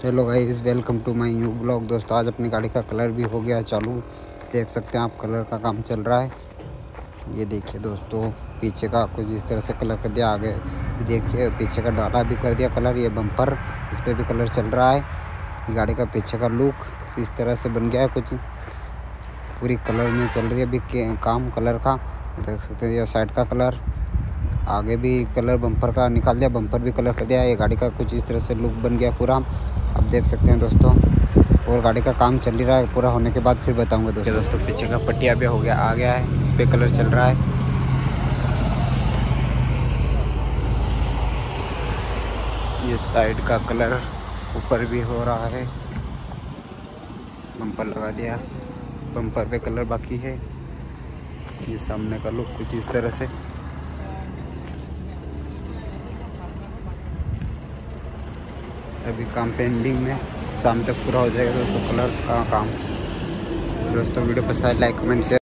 Hello guys, welcome to my new blog. दोस्तों, आज अपनी गाड़ी का कलर भी हो गया चालू। देख सकते हैं आप, कलर का काम चल रहा है। ये देखिए दोस्तों, पीछे का कुछ इस तरह से कलर कर दिया। आगे देखिए, पीछे का डाला भी कर दिया कलर। ये बम्पर, इस पर भी कलर चल रहा है। ये गाड़ी का पीछे का लुक इस तरह से बन गया है, कुछ पूरी कलर में चल रही है अभी काम कलर का। देख सकते हैं, ये साइड का कलर, आगे भी कलर बम्पर का निकाल दिया, बम्पर भी कलर कर दिया। ये गाड़ी का कुछ इस तरह से लुक बन गया पूरा, आप देख सकते हैं दोस्तों। और गाड़ी का काम चल ही रहा है, पूरा होने के बाद फिर बताऊंगा दोस्तों। पीछे का पट्टिया भी हो गया, आ गया है, इस पर कलर चल रहा है। ये साइड का कलर ऊपर भी हो रहा है, बम्पर लगा दिया, बम्पर पे कलर बाकी है। ये सामने का लुक कुछ इस तरह से। अभी काम पेंडिंग में, शाम तक पूरा हो जाएगा दोस्तों कलर का काम। दोस्तों, वीडियो पसंद आए लाइक कमेंट शेयर।